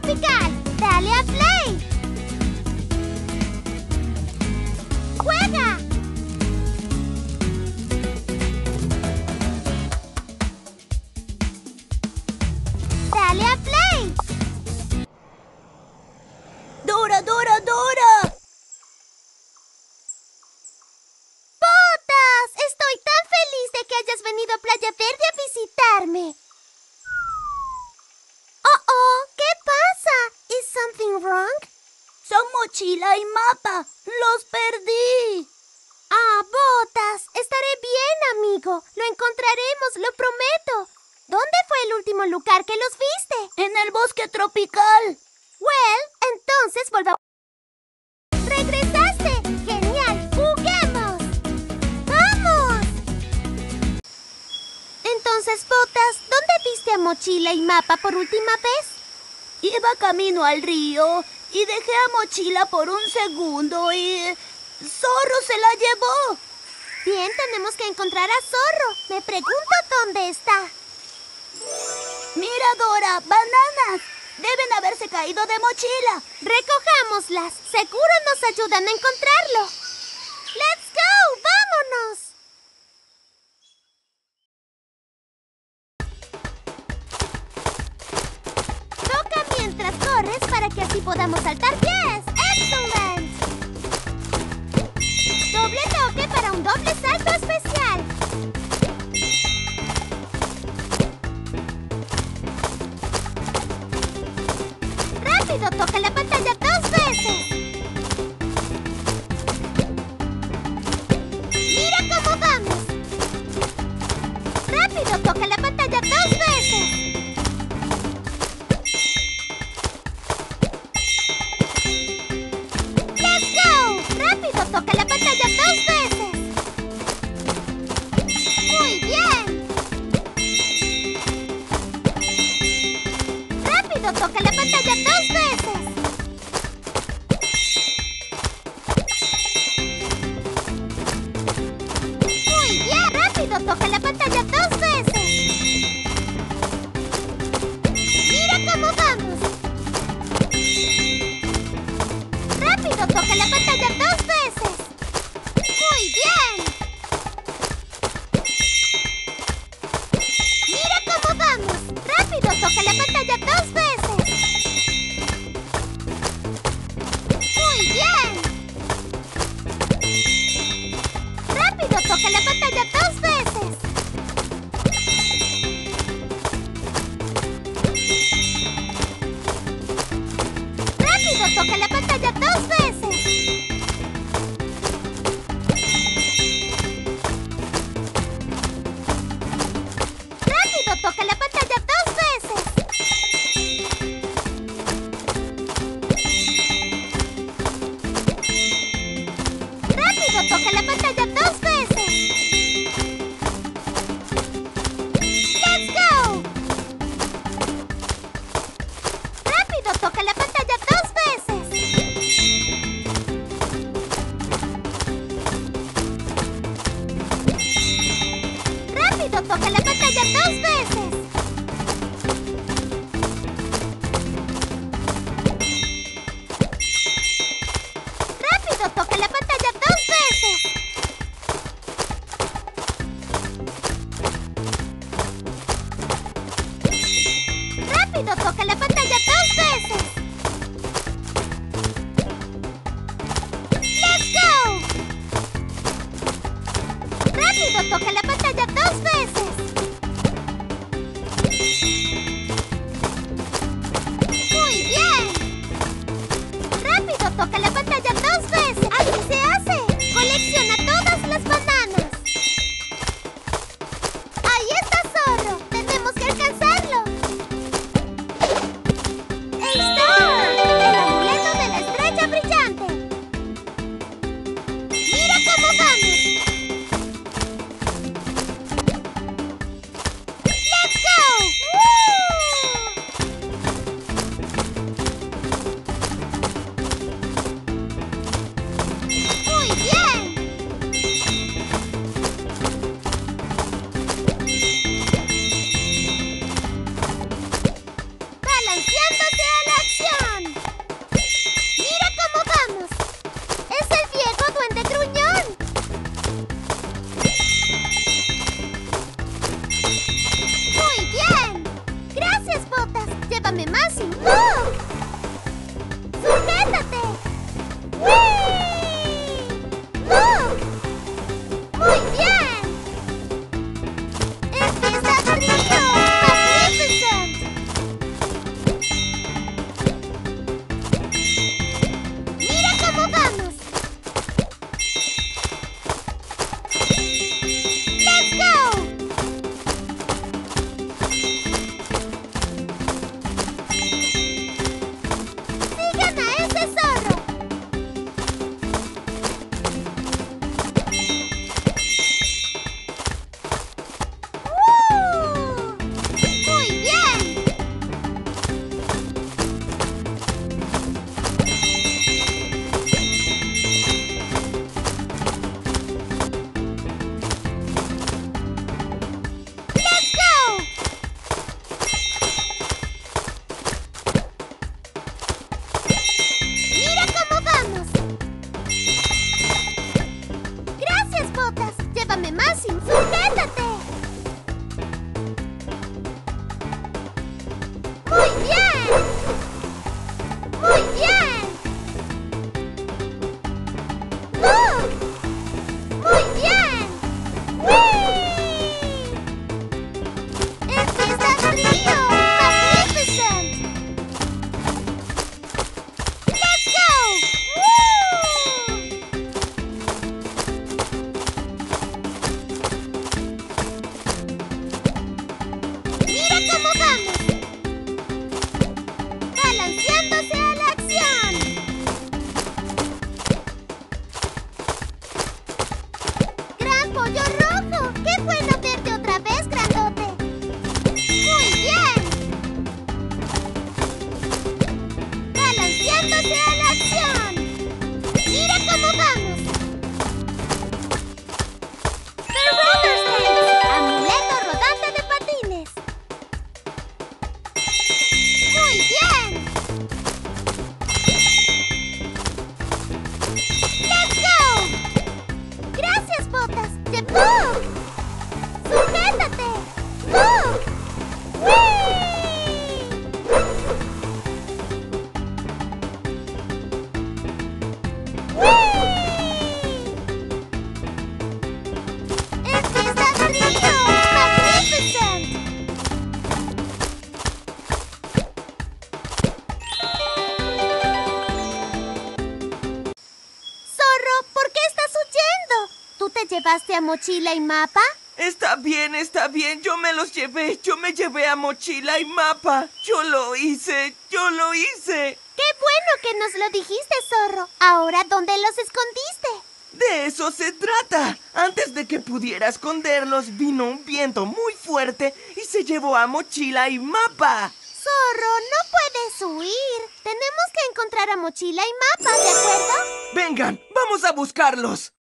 tropical. Dale a play. ¡Juega! Dale a play. ¡Dora, Dora, Dora! ¡Botas! Estoy tan feliz de que hayas venido a Playa Verde a visitarme. Oh, ¿qué pasa? ¿Is something wrong? Son mochila y mapa. ¡Los perdí! Ah, Botas, estaré bien, amigo. Lo encontraremos, lo prometo. ¿Dónde fue el último lugar que los viste? En el bosque tropical. Well, entonces volvamos. ¡Regresaste! ¡Genial! ¡Juguemos! ¡Vamos! Entonces, Botas, ¿dónde viste a Mochila y Mapa por última vez? Iba camino al río y dejé a Mochila por un segundo y... ¡Zorro se la llevó! Bien, tenemos que encontrar a Zorro. Me pregunto dónde está. ¡Mira, Dora! ¡Bananas! Deben haberse caído de Mochila. Recojámoslas. Seguro nos ayudan a encontrarlo. ¡Let's go! ¡Vámonos! Toca mientras corres para que así podamos saltar pies. ¡Excellent! Doble toque para un doble salto especial. ¡Rápido! Toca la pantalla 2 veces. ¡Mira cómo vamos! ¡Rápido! Toca la pantalla 2 veces. ¡Let's go! ¡Rápido! Toca la pantalla 2 veces. ¡Muy bien! ¡Rápido! Toca la pantalla 2 veces. ¡Muy bien! ¡Rápido! Toca la pantalla 2 veces. ¡Mira cómo vamos! ¡Rápido! Toca la pantalla 2 veces. ¡Muy bien! ¡Mira cómo vamos! ¡Rápido! Toca la pantalla 2 veces. ¡Muy bien! ¡Rápido! Toca la pantalla 2 veces. ¡Rápido! Toca la pantalla 2 veces. ¡Rápido! Toca la pantalla 2 veces. ¡Rápido! Toca la pantalla 2 veces. ¡Let's go! ¡Rápido! Toca la pantalla 2 veces. ¡Rápido! Toca la pantalla 2 veces. ¡Rápido! Toca la pantalla 2 veces. ¡Rápido! Toca la pantalla 2 veces. ¡Let's go! ¡Rápido! Toca la pantalla 2 veces. ¡Muy bien! ¡Rápido! Toca la pantalla 2 veces. ¡Así se hace! ¡Colecciona todas las bananas! ¡Ahí está Zorro! ¡Tenemos que alcanzarlo! ¡Ahí está! ¡El amuleto de la estrella brillante! ¡Mira cómo vamos! ¡Let's go! ¡Woo! Máximo! ¡Sujétate! ¡Wii! ¡Muy bien! ¡Empieza frío! ¡Magnificent! ¡Mira cómo vamos! ¡Let's go! ¡Sigan a ese zorro! ¡Muy bien! ¡Let's go! ¡Mira cómo vamos! ¡Gracias, Botas! ¡Llévame, Máximo! ¡Sujétate! ¡Muy bien! ¡Muy bien! ¡Muy bien! ¡Wii! ¡Empieza frío! ¡Magnificent! ¡Let's go! ¡Mira cómo vamos! ¡Balanceándose a la acción! ¡Gran pollo rojo! ¡Qué bueno verte otra vez, grandote! ¡Muy bien! ¡Balanceándose a la acción! ¡Mira cómo vamos! ¡The Roller Skates! ¡Amuleto rodante de patines! ¡Muy bien! ¡Let's go! ¡Gracias, Botas! ¡Sujétate! ¡Wii! ¡Empieza frío! ¡Magnificent! Zorro, ¿por qué estás huyendo? ¿Tú te llevaste a Mochila y Mapa? Está bien, yo me los llevé, yo me llevé a Mochila y Mapa. Yo lo hice. ¡Qué bueno que nos lo dijiste, Zorro! Ahora, ¿dónde los escondiste? De eso se trata. Antes de que pudiera esconderlos, vino un viento muy fuerte y se llevó a Mochila y Mapa. Zorro, no puedes huir. Tenemos que encontrar a Mochila y Mapa, ¿de acuerdo? Vengan, vamos a buscarlos.